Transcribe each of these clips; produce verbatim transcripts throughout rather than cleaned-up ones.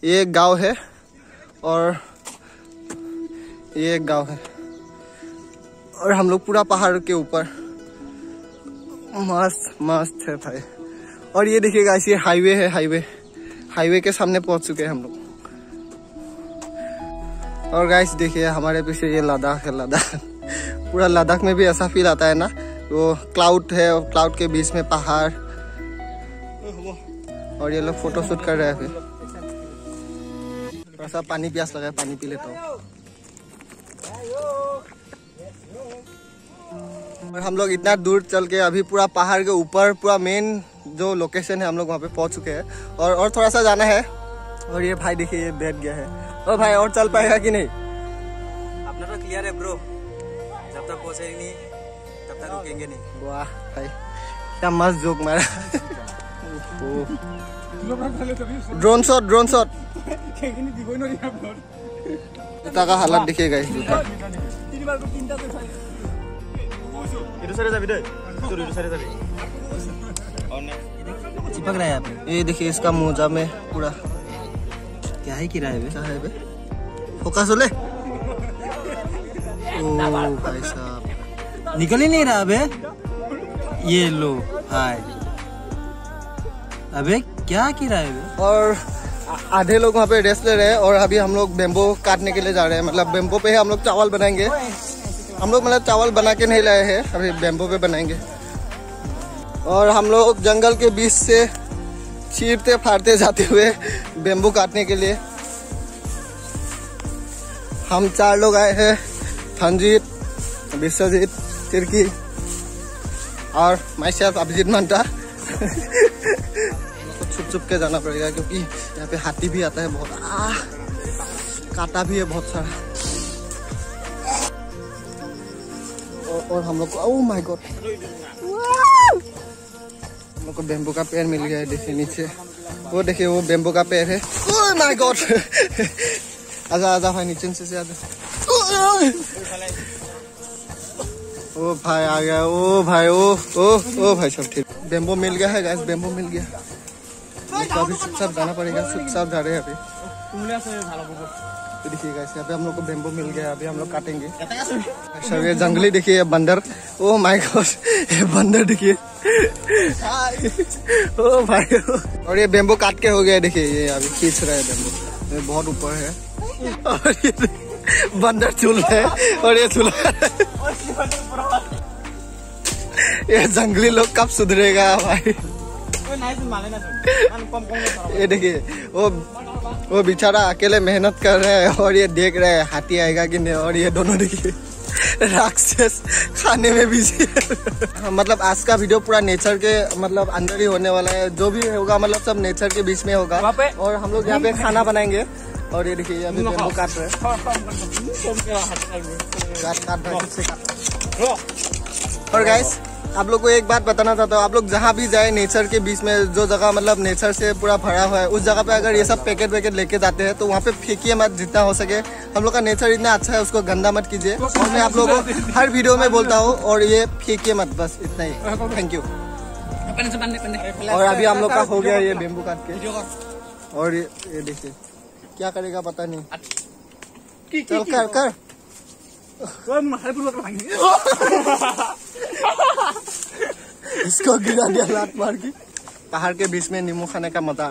ये एक गांव है और ये एक गांव है और हम लोग पूरा पहाड़ के ऊपर। मस्त मस्त है भाई। और ये देखिएगा इसे हाईवे है, हाईवे हाईवे के सामने पहुंच चुके हैं हम लोग। और गाइस देखिए हमारे पीछे ये लद्दाख है। लद्दाख पूरा लद्दाख में भी ऐसा फील आता है ना, वो क्लाउड है और क्लाउड के बीच में पहाड़। और ये लोग फोटो शूट कर रहे हैं। फिर थोड़ा सा पानी प्यास लगा है, पानी पी लेता हूँ। और हम लोग इतना दूर चल के अभी पूरा पहाड़ के ऊपर पूरा मेन जो लोकेशन है हम लोग वहाँ पे पहुँच चुके हैं। और और थोड़ा सा जाना है। और ये भाई देखिए ये बैठ गया है। और भाई और चल पाएगा कि नहीं? अपना तो क्लियर है ब्रो, जब तक पहुंचे नहीं तब तक रुकेंगे नहीं। वाह भाई क्या मस्त जोक मारा। ड्रोन शॉट ड्रोन शॉट जूता का हालत दिखेगा इस जूता। चिपक रहा है यहाँ पे। ये देखिए इसका मोजा में पूरा क्या है कि रहा है क्या है बे? फोकस ले। ओ भाई साहब निकल ही नहीं रहा अबे। ये लो हाय, अबे क्या की रहा है बे? और आधे लोग वहाँ पे रेस्ट ले रहे हैं और अभी हम लोग बेम्बो काटने के लिए जा रहे हैं। मतलब बेम्बो पे हम लोग चावल बनाएंगे। हम लोग मतलब चावल बना के नहीं लाए हैं, अभी बेम्बो पे बनाएंगे। और हम लोग जंगल के बीच से चीरते फाड़ते जाते हुए बेम्बू काटने के लिए। हम चार लोग आए हैं, धनजीत, विश्वजीत, तिर्की और माई सेल्फ अभिजीत मंटा। छुप छुप के जाना पड़ेगा क्योंकि यहाँ पे हाथी भी आता है बहुत। आ, कांटा भी है बहुत सारा। और, और हम लोग को ओह माय गॉड हम लोग को बेम्बू का पेड़ मिल गया है। देखिए नीचे वो देखिए वो बेम्बू का पेड़ है। ओह माय गॉड आजा आजा भाई नीचे से आजा। ओ भाई आ गया। ओ भाई ओ ओ ओ भाई सब ठीक। बेम्बो मिल गया है गाइस, बेम्बो मिल गया। तो अभी चुपचाप जाना पड़ेगा, चुपचाप जा रहे हैं अभी। तो देखिए गाइस यहाँ पे हम लोग को बेम्बो मिल गया, अभी हम लोग काटेंगे। सब ये जंगली देखिए बंदर। ओ माय गॉड ये बंदर देखिए। ओ भाई और ये बेम्बो काट के हो गया। देखिए ये अभी खींच रहा है बेम्बो, ये बहुत ऊपर है। और ये बंदर झूल रहे हैं और ये झूल ये जंगली लोग कब सुधरेगा भाई। ये देखिए वो वो बेचारा अकेले मेहनत कर रहे हैं और ये देख रहे हैं हाथी आएगा कि नहीं। और ये दोनों देखिए राक्षस खाने में बिजी है। मतलब आज का वीडियो पूरा नेचर के मतलब अंदर ही होने वाला है। जो भी होगा मतलब सब नेचर के बीच में होगा। और हम लोग यहाँ पे खाना बनाएंगे। और ये देखिए अभी बेम्बू काट रहे हैं, काट काट रहे। और गाइस आप लोग को एक बात बताना चाहता हूँ, आप लोग जहाँ भी जाए नेचर के बीच में जो जगह मतलब नेचर से पूरा भरा हुआ है उस जगह पे अगर ये सब पैकेट वैकेट लेके जाते हैं तो वहाँ पे फेंकिए मत जितना हो सके। हम लोग का नेचर इतना अच्छा है उसको गंदा मत कीजिए। और मैं आप लोगों को हर वीडियो में बोलता हूँ और ये फेंकिए मत, बस इतना ही। Thank you. और अभी हम लोग का हो गया ये बेम्बू काट के। और ये देखिए क्या करेगा पता नहीं। चल कर कर इसको गिरा दिया लात मार के। पहाड़ के बीच में नींबू खाने का मजा।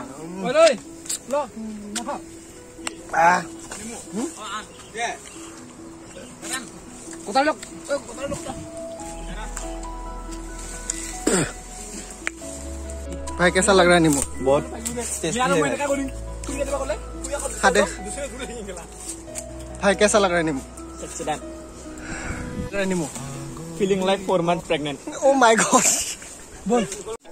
भाई कैसा लग रहा है नींबू? बहुत टेस्टी है। खा दे भाई कैसा लग रहा है नींबू? नींबू feeling like four month pregnant. Oh my god बोल।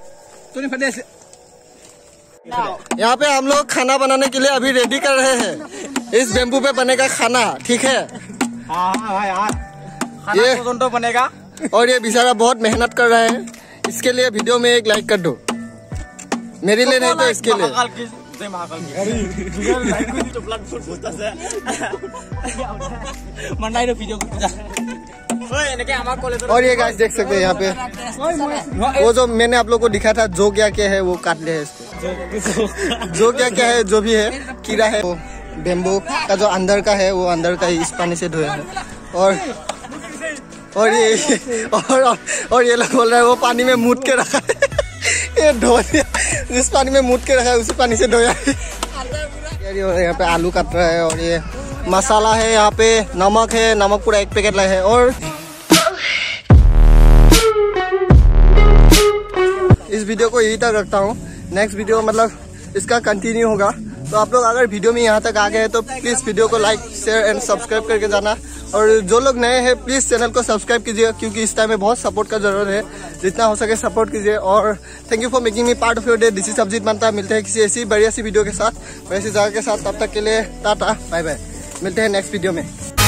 यहाँ पे हम लोग खाना बनाने के लिए अभी रेडी कर रहे हैं। इस बेम्बू पे बनेगा खाना, ठीक है? हाँ हाँ भाई हाँ ये तो बनेगा। और ये बेचारा बहुत मेहनत कर रहा है। इसके लिए वीडियो में एक लाइक कर दो, मेरे लिए नहीं तो इसके लिए। और ये गाइस देख सकते हैं यहाँ पे वो जो मैंने आप लोग को दिखा था जो क्या क्या है वो काट लिया है इसको। जो क्या क्या है जो भी है कीड़ा है वो बेम्बू का जो अंदर का है वो अंदर का ही इस पानी से धोया है। और और ये और और ये लोग बोल रहे हैं वो पानी में मूट के रखा है। ये धो दिया, जिस पानी में मूट के रखा है उसी पानी से धोया है। यहाँ पे आलू काट रहा है और ये मसाला है, यहाँ पे नमक है, नमक पूरा एक पैकेट लाया है। और इस वीडियो को यही तक रखता हूँ, नेक्स्ट वीडियो मतलब इसका कंटिन्यू होगा। तो आप लोग अगर वीडियो में यहाँ तक आ गए हैं तो प्लीज़ वीडियो को लाइक शेयर एंड सब्सक्राइब करके जाना। और जो लोग नए हैं प्लीज़ चैनल को सब्सक्राइब कीजिए, क्योंकि इस टाइम में बहुत सपोर्ट का जरूरत है। जितना हो सके सपोर्ट कीजिए। और thank you for making me part of your day. This is Abhijit Manta. मिलते हैं किसी ऐसी बढ़िया सी वीडियो के साथ, वैसी जगह के साथ। तब तक के लिए टाटा बाय बाय, मिलते हैं नेक्स्ट वीडियो में।